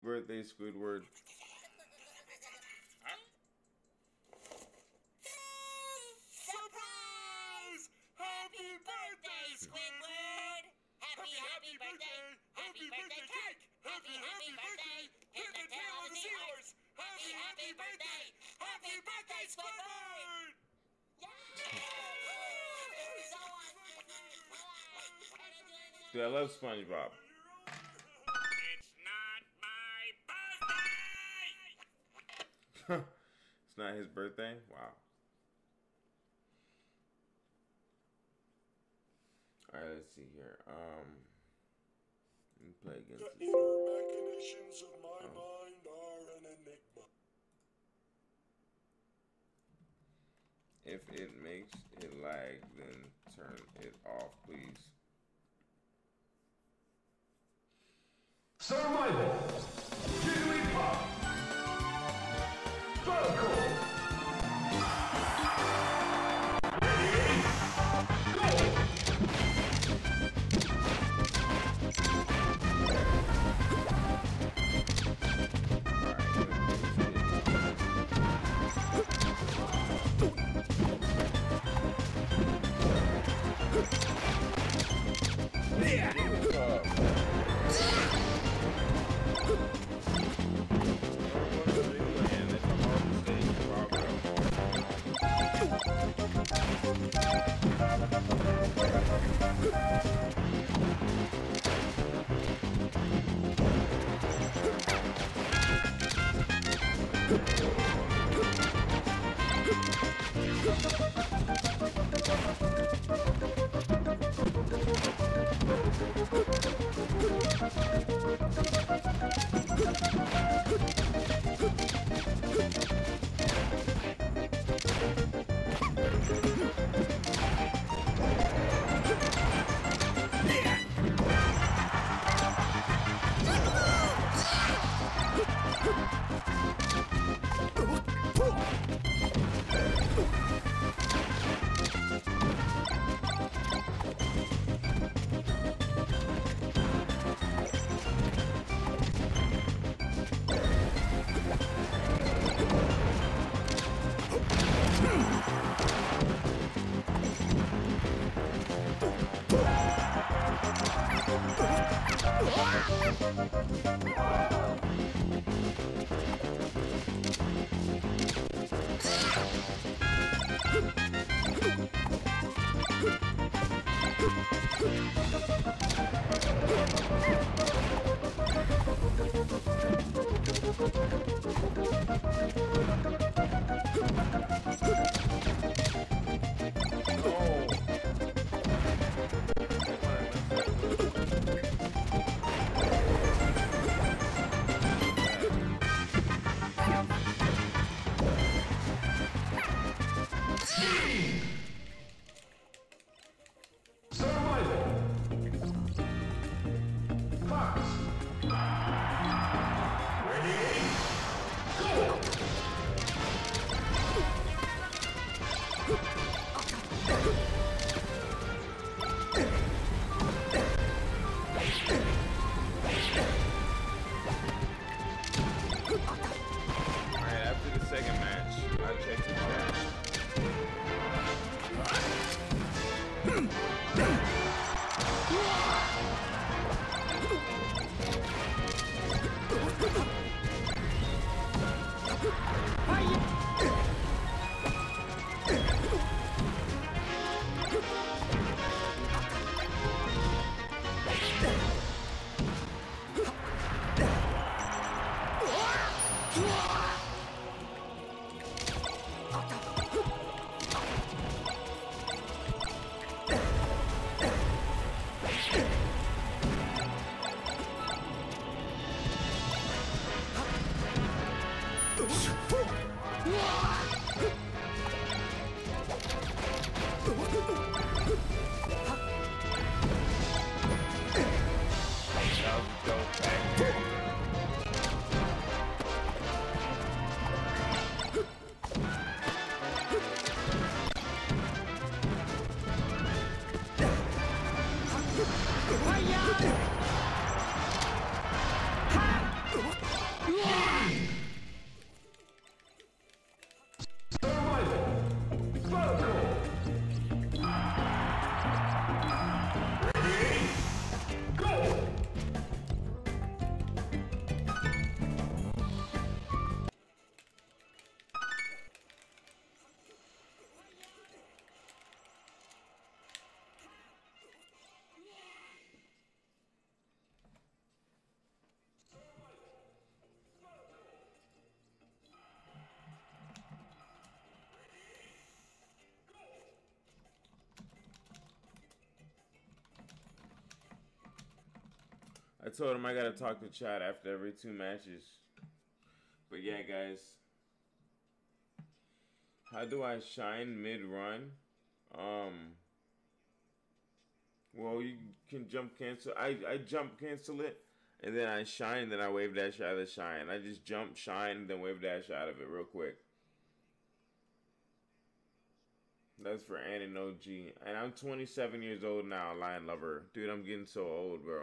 birthday, Squidward. Surprise! Happy birthday, Squidward! Happy birthday! Happy birthday cake! Happy birthday! Hit the tail of the seahorse! Happy birthday! Happy birthday, Squidward! Dude, I love SpongeBob. It's not my birthday! It's not his birthday? Wow. Alright, let's see here. Let me play against The this. inner machinations of my mind are an enigma. If it makes it lag, then turn it off, please. Survival. Jigglypuff. Vertical. Ready? Go. Ready? I told him I gotta talk to chat after every 2 matches. But yeah, guys. How do I shine mid-run? Well, you can jump cancel. I jump cancel it, and then I shine, then I wave dash out of the shine. I just jump, shine, then wave dash out of it real quick. That's for Ann and OG. And I'm 27 years old now, Lion Lover. Dude, I'm getting so old, bro.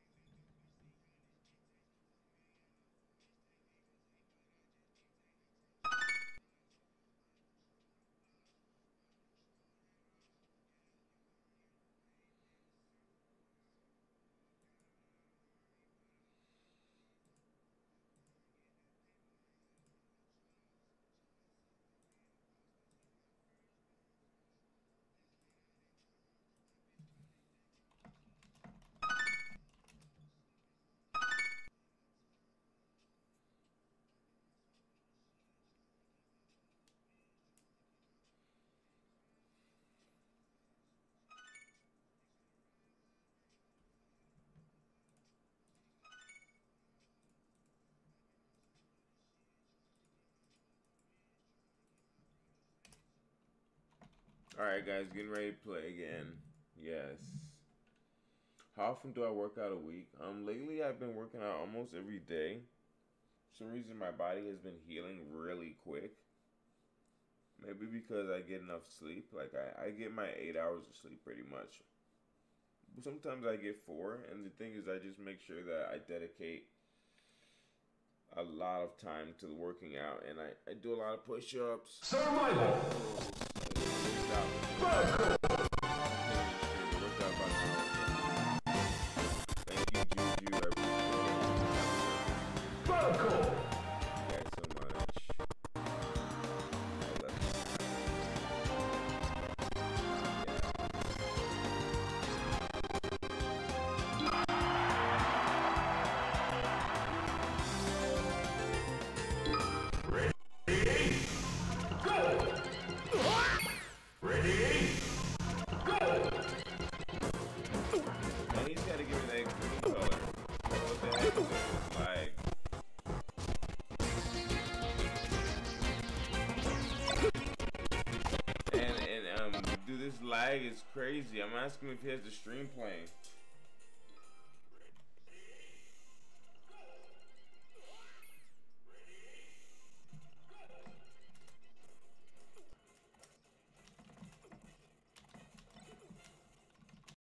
Alright, guys, getting ready to play again. Yes. How often do I work out a week? Lately I've been working out almost every day. For some reason my body has been healing really quick. Maybe because I get enough sleep. Like I get my 8 hours of sleep pretty much. Sometimes I get 4, and the thing is I just make sure that I dedicate a lot of time to working out, and I do a lot of push-ups. Survival. Vertical. Thank you, Juju. I appreciate it. Vertical. Thank you guys so much. I love lag is crazy. I'm asking if he has the stream playing.